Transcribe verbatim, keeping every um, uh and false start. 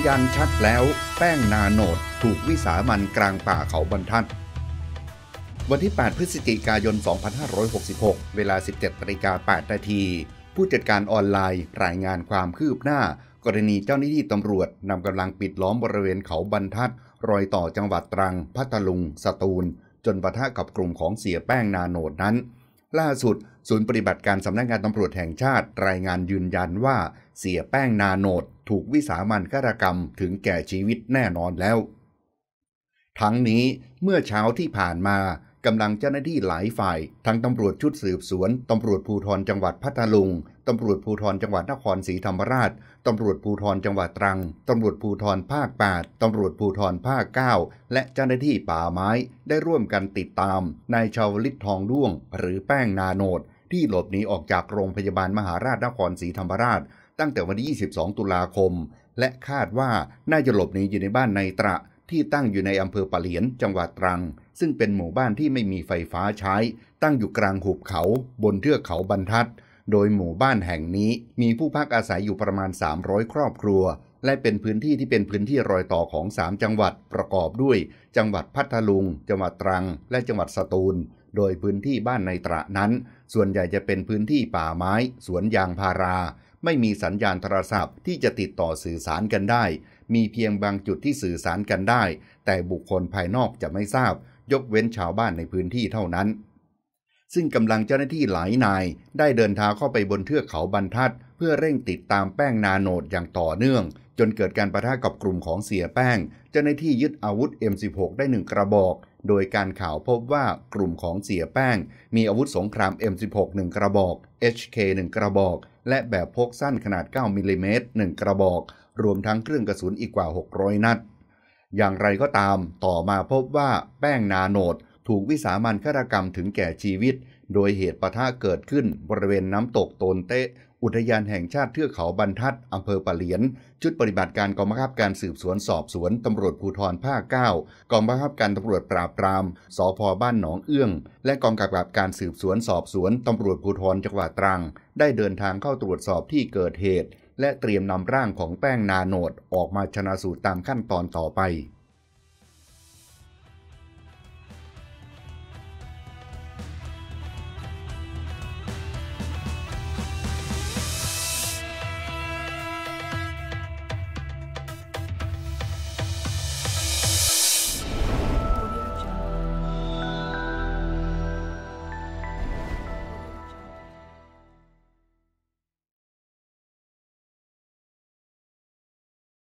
ยันชัดแล้วแป้งนาโนดถูกวิสามัญกลางป่าเขาบรรทัดวันที่แปดพฤศจิกายนสองพันห้าร้อยหกสิบหกเวลา สิบเจ็ดนาฬิกาแปดนาทีผู้จัดการออนไลน์รายงานความคืบหน้ากรณีเจ้าหน้าที่ตำรวจนำกำลังปิดล้อมบริเวณเขาบรรทัดรอยต่อจังหวัดตรังพัทลุงสตูลจนปะทะกับกลุ่มของเสียแป้งนาโนดนั้นล่าสุดศูนย์ปฏิบัติการสำนักงานตำรวจแห่งชาติรายงานยืนยันว่าเสียแป้งนาโนดถูกวิสามัญฆาตกรรมถึงแก่ชีวิตแน่นอนแล้วทั้งนี้เมื่อเช้าที่ผ่านมากำลังเจ้าหน้าที่หลายฝ่ายทั้งตำรวจชุดสืบสวนตำรวจภูธรจังหวัดพัทลุงตำรวจภูธรจังหวัดนครศรีธรรมราชตำรวจภูธรจังหวัดตรังตำรวจภูธรภาคแปดตำรวจภูธรภาคเก้าและเจ้าหน้าที่ป่าไม้ได้ร่วมกันติดตามนายชาวลิตทองด้วงหรือแป้งนาโนดที่หลบหนีออกจากโรงพยาบาลมหาราชนครศรีธรรมราชตั้งแต่วันที่ยี่สิบสองตุลาคมและคาดว่าน่าจะหลบหนีอยู่ในบ้านในตระที่ตั้งอยู่ในอำเภอปะเหลียนจังหวัดตรังซึ่งเป็นหมู่บ้านที่ไม่มีไฟฟ้าใช้ตั้งอยู่กลางหุบเขาบนเทือกเขาบรรทัดโดยหมู่บ้านแห่งนี้มีผู้พักอาศัยอยู่ประมาณสามร้อยครอบครัวและเป็นพื้นที่ที่เป็นพื้นที่รอยต่อของสามจังหวัดประกอบด้วยจังหวัดพัทลุงจังหวัดตรังและจังหวัดสตูลโดยพื้นที่บ้านในตระนั้นส่วนใหญ่จะเป็นพื้นที่ป่าไม้สวนยางพาราไม่มีสัญญาณโทรศัพท์ที่จะติดต่อสื่อสารกันได้มีเพียงบางจุดที่สื่อสารกันได้แต่บุคคลภายนอกจะไม่ทราบยกเว้นชาวบ้านในพื้นที่เท่านั้นซึ่งกำลังเจ้าหน้าที่หลายนายได้เดินทางเข้าไปบนเทือกเขาบรรทัดเพื่อเร่งติดตามแป้งนาโนดอย่างต่อเนื่องจนเกิดการปะทะกับกลุ่มของเสียแป้งเจ้าหน้าที่ยึดอาวุธ เอ็ม สิบหก ได้หนึ่งกระบอกโดยการข่าวพบว่ากลุ่มของเสียแป้งมีอาวุธสงคราม เอ็ม สิบหก หนึ่งกระบอก เอช เค หนึ่งกระบอกและแบบพกสั้นขนาดเก้ามิลลิเมตรหนึ่งกระบอกรวมทั้งเครื่องกระสุนอีกกว่าหกร้อยนัดอย่างไรก็ตามต่อมาพบว่าแป้งนาโนดถูกวิสามัญฆาตกรรมถึงแก่ชีวิตโดยเหตุปะทะเกิดขึ้นบริเวณน้ำตกโตนเตะอุทยานแห่งชาติเทือกเขาบรรทัดอำเภอปะเหลียนชุดปฏิบัติการกองบังคับการสืบสวนสอบสวนตำรวจภูธรภาคเก้ากองบังคับการตำรวจปราบปรามสภ.บ้านหนองเอื้องและกองกำกับการสืบสวนสอบสวนตำรวจภูธรจังหวัดตรังได้เดินทางเข้าตรวจสอบที่เกิดเหตุและเตรียมนำร่างของแป้งนาโนดออกมาชันสูตรตามขั้นตอนต่อไป